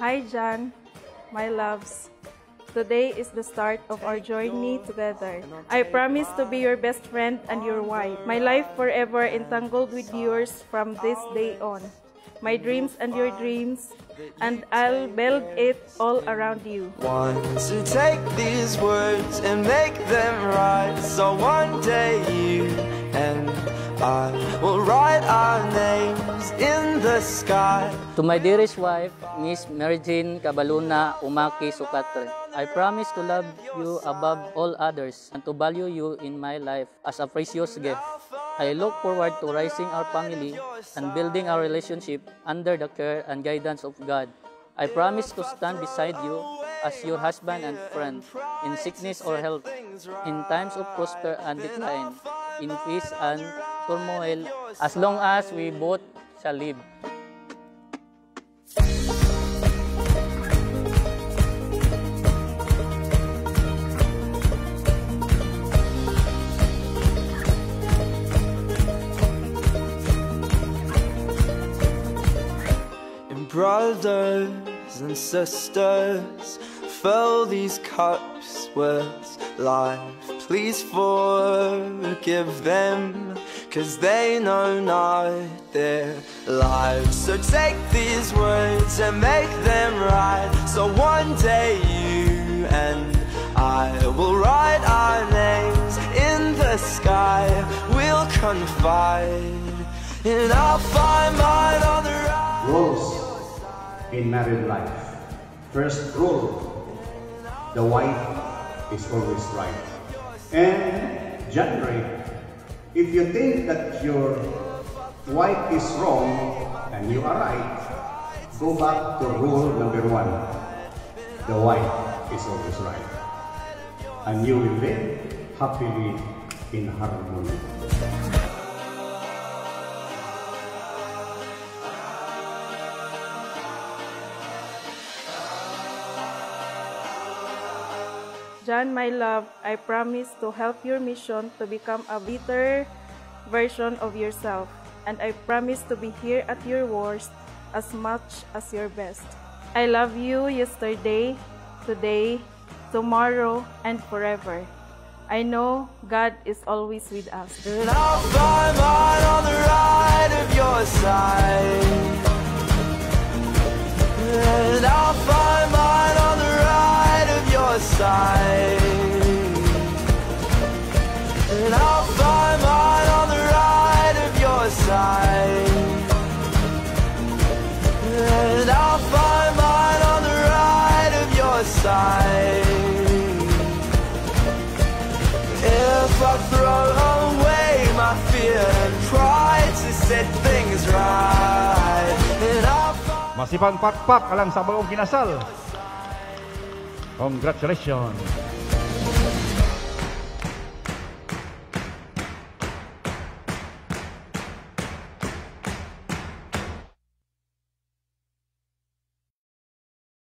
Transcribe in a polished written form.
Hi, John, my loves. Today is the start of our journey together. I promise to be your best friend and your wife. My life forever entangled with yours from this day on. My dreams and your dreams, and I'll build it all around you. Want to take these words and make them right, so one day you and I will write our names in the sky. To my dearest wife, Miss Mary Jean Cabaluna Umaki Sukatre, I promise to love you above all others and to value you in my life as a precious gift. I look forward to raising our family and building our relationship under the care and guidance of God. I promise to stand beside you as your husband and friend, in sickness or health, in times of prosper and decline, in peace and turmoil, as long as we both shall live. Brothers and sisters, fill these cups with life. Please forgive them, 'cause they know not their lives. So take these words and make them right, so one day you and I will write our names in the sky. We'll confide, and I'll find mine on the right. Rules in married life. First rule, the wife is always right. And January, if you think that your wife is wrong and you are right, go back to rule number 1. The wife is always right. And you will live happily in harmony. John, my love, I promise to help your mission to become a better version of yourself. And I promise to be here at your worst as much as your best. I love you yesterday, today, tomorrow, and forever. I know God is always with us. And I'll find mine on the right of your side. And I'll find mine on the right of your side. And I'll find mine on the right of your side. And I'll find mine on the right of your side. If I throw away my fear and try to set things right, and I'll Masipang pakpak alang sa bagong kinasal. Congratulations.